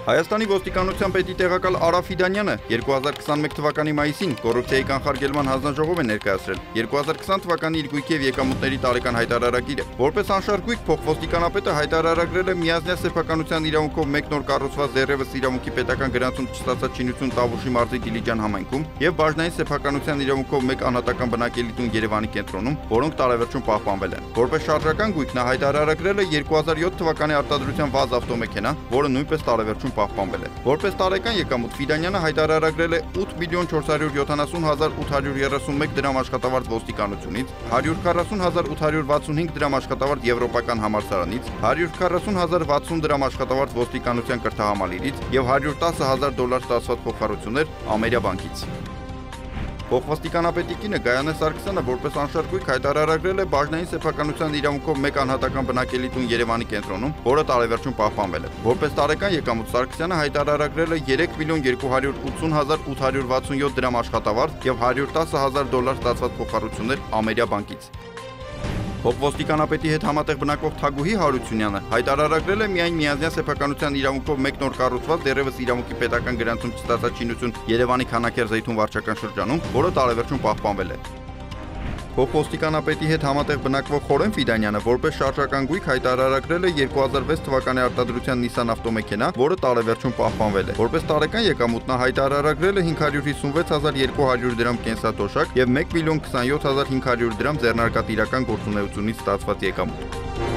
Հայաստանի ոստիկանության պետի տեղակալ Արա Ֆիդանյանը 2021 թվականի մայիսին կոռուպցիայի կանխարգելման հանձնաժողով է ներկայացրել 2020 թվականի իր գույքի եւ եկամուտների տարեկան հայտարարագիրը։ Որպես անշարժ գույք փոխոստիկանապետը հայտարարագրել է միազնյա սեփականության իրավունքով մեկ նոր կառուցված դեռևս իրավունքի պետական գրանցում չստացած շինություն Տավուշի մարզի Դիլիջան համայնքում եւ բաժնային սեփականության իրավունքով մեկ անհատական բնակելի տուն Երևանի կենտրոնում, որոնք տարեվերջում պահպանվել են։ Որպես շարժական գույք նա հայտարարագրել է 2007 թվականի արտադրության վազ ավտոմեքենա, որը նույնպես տարեվերջում պահպանվել է։ Որպես տարեկան եկամուտ Ֆիդանյանը հայտարարագրել է 8.478.831 դրամ աշխատավարձ ոստիկանությունից, 140.865 դրամ աշխատավարձ եվրոպական համալսարանից, 140.060 դրամ աշխատավարձ ոստիկանության կրթահամալիրից եւ $110,000 ստացված փոխհարություններ Ամերիա բանկից։ Փոխոստիկանապետի կինը Գայանե Սարգսյանը որպես անշարժ գույք հայտարարագրել է բաժնային սեփականության իրավունքով մեկ անհատական բնակելի տուն Երևանի կենտրոնում, որը տարեվերջում պահպանվել է։ Որպես տարեկան եկամուտ Սարգսյանը հայտարարագրել է 3.280.867 դրամ աշխատավարձ եւ $110,000 ստացված փոխհարություններ Ամերիա բանկից։ Փոխոստիկանապետի հետ համատեղ բնակվող Թագուհի Հարությունյանը հայտարարագրել է միայն միազնյա սեփականության իրավունքով մեկ նոր կառուցված դեռևս իրավունքի պետական գրանցում չստացած շինություն Երևանի Քանաքեր-Զեյթուն վարչական շրջանում, որը տարեվերջում պահպանվել է։ Փոխոստիկանապետի հետ համատեղ բնակվող Խորեն Ֆիդանյանը որպես շարժական գույք հայտարարագրել է 2006 թվականի արտադրության Nissan ավտոմեքենա, որը տարեվերջում պահպանվել է։ Որպես տարեկան եկամուտ նա հայտարարագրել է 556.200 դրամ կենսաթոշակ եւ 1.27.500 դրամ ձեռնարկատիրական գործունեությունից ստացված եկամուտ։